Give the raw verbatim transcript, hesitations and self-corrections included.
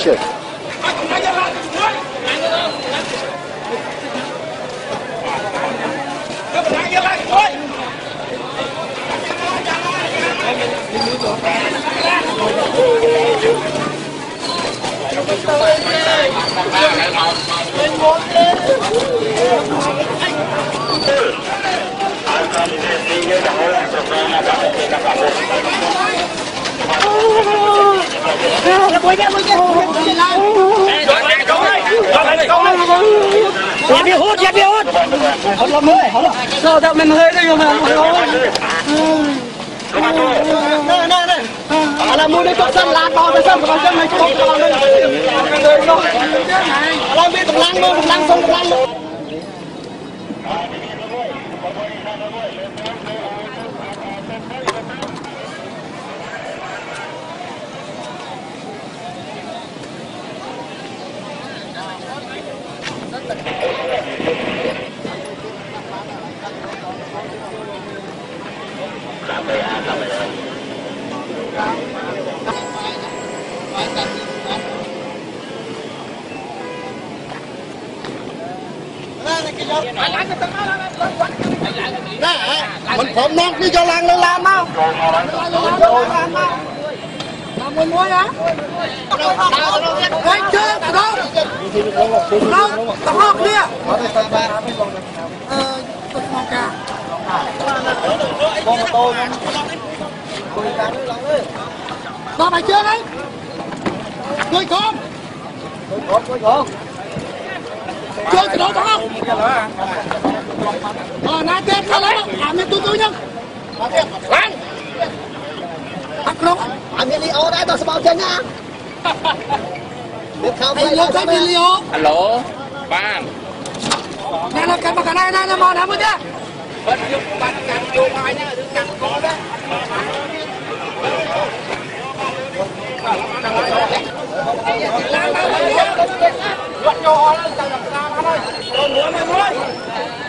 shit. Dạ bị hút, dạ bị hút. Hút lắm hơi, hút lắm. Sao sao mình hơi đây mà. Nè nè nè. Là mua đi cục xanh lá to cái xanh cái xanh này cục to đây. Là biết tầm lăng luôn, tầm lăng xong tầm lăng luôn. Mình phộm non đi cho làng lên làm không? Làm muối muối á? Quay chưa? Đâu? Đâu? Tao học đi à? Ờ, tôi không cả. Con một tôi nha. Con phải chưa đấy? Tôi con. Tôi con, tôi con. Chơi cái đó phải không? Ờ, nãy tiếp sao lắm à, mình tôi tôi nhá. Lan. Bắt không? Anh video đấy, tôi sẽ bảo chân nha. Anh lúc cái video. Alo, bạn. Nè là cái mà cái này này là mò nắm rồi nhá. Bắt giúp bạn cắn vô ai nhá, đừng cắn có đấy. Lan lan lan. Bắt cho nó chẳng làm sao thôi. Rồi nữa mày thôi.